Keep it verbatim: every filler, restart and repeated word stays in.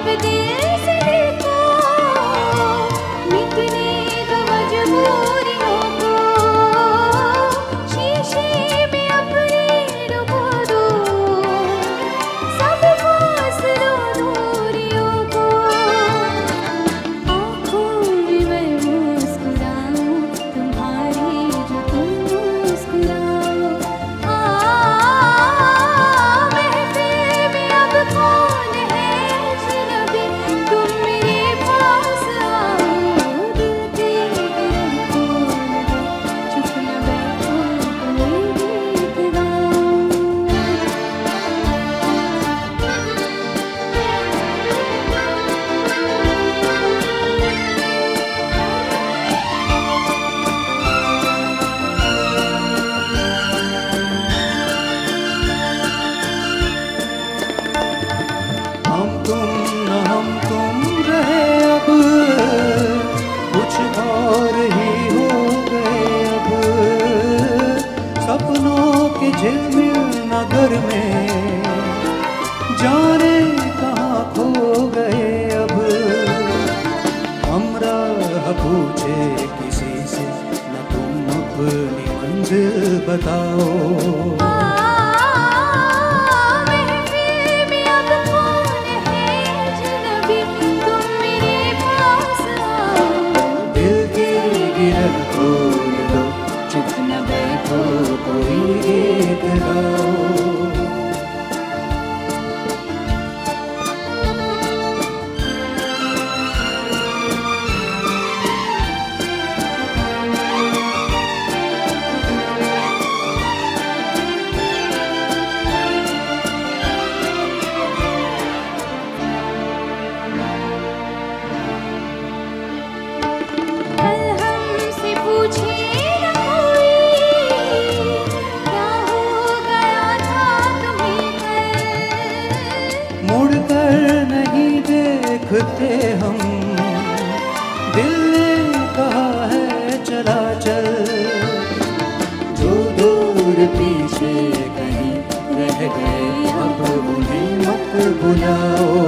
नगर में जाने कहाँ खो गए अब। हम राह पूछे किसी से न तुम अपनी मंजिल बताओ। दिल की गिरह खोल दो, चुप न बैठो, कोई गीत गाओ। देखते हम दिल ने कहा है चला चल, जो दूर पीछे कहीं रह गए अब उन्हें मत बुलाओ।